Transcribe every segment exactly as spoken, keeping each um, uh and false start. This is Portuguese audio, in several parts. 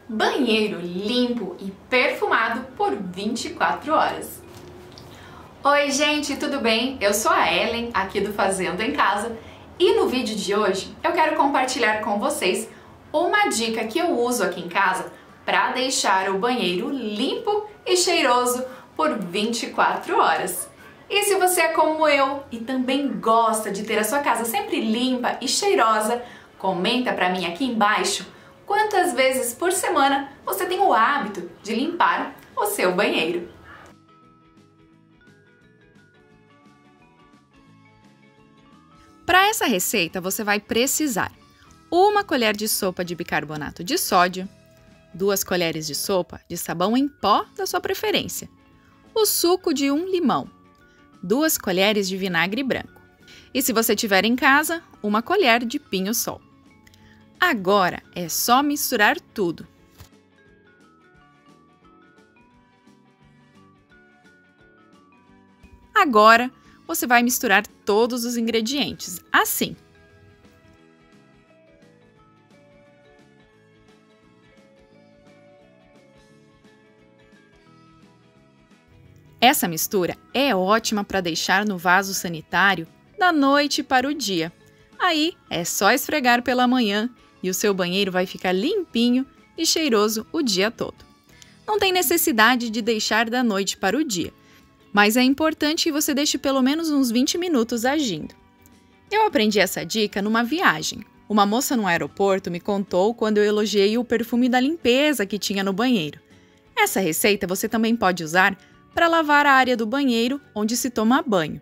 banheiro limpo e perfumado por vinte e quatro horas. Oi gente, tudo bem? Eu sou a Ellen, aqui do Fazendo em Casa, e no vídeo de hoje eu quero compartilhar com vocês uma dica que eu uso aqui em casa para deixar o banheiro limpo e cheiroso por vinte e quatro horas. E se você é como eu e também gosta de ter a sua casa sempre limpa e cheirosa, comenta para mim aqui embaixo quantas vezes por semana você tem o hábito de limpar o seu banheiro. Para essa receita você vai precisar uma colher de sopa de bicarbonato de sódio, duas colheres de sopa de sabão em pó da sua preferência, o suco de um limão, duas colheres de vinagre branco e, se você tiver em casa, uma colher de pinho-sol. Agora é só misturar tudo. Agora você vai misturar todos os ingredientes, assim. Essa mistura é ótima para deixar no vaso sanitário da noite para o dia. Aí é só esfregar pela manhã e o seu banheiro vai ficar limpinho e cheiroso o dia todo. Não tem necessidade de deixar da noite para o dia, mas é importante que você deixe pelo menos uns vinte minutos agindo. Eu aprendi essa dica numa viagem. Uma moça no aeroporto me contou quando eu elogiei o perfume da limpeza que tinha no banheiro. Essa receita você também pode usar para lavar a área do banheiro onde se toma banho.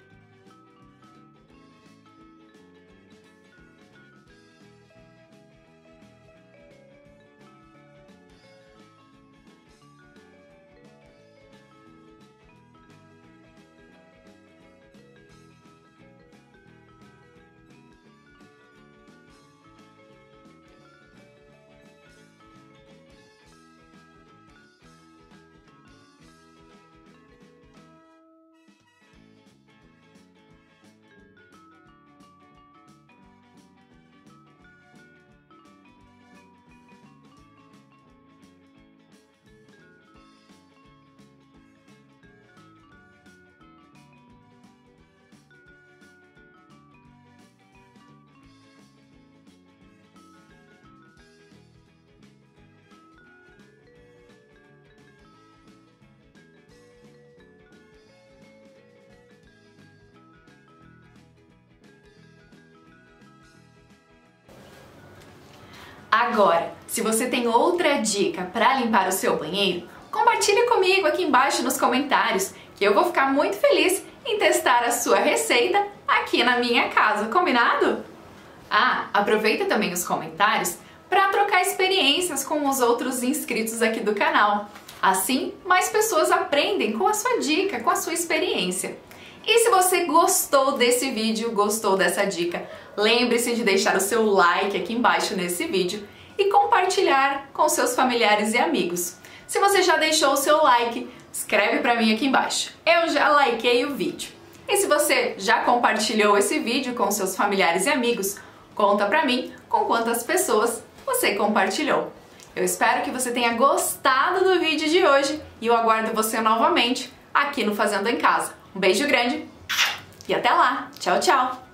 Agora, se você tem outra dica para limpar o seu banheiro, compartilhe comigo aqui embaixo nos comentários, que eu vou ficar muito feliz em testar a sua receita aqui na minha casa, combinado? Ah, aproveita também os comentários para trocar experiências com os outros inscritos aqui do canal. Assim, mais pessoas aprendem com a sua dica, com a sua experiência. E se você gostou desse vídeo, gostou dessa dica, lembre-se de deixar o seu like aqui embaixo nesse vídeo e compartilhar com seus familiares e amigos. Se você já deixou o seu like, escreve para mim aqui embaixo. Eu já likei o vídeo. E se você já compartilhou esse vídeo com seus familiares e amigos, conta para mim com quantas pessoas você compartilhou. Eu espero que você tenha gostado do vídeo de hoje e eu aguardo você novamente aqui no Fazendo em Casa. Um beijo grande e até lá! Tchau, tchau!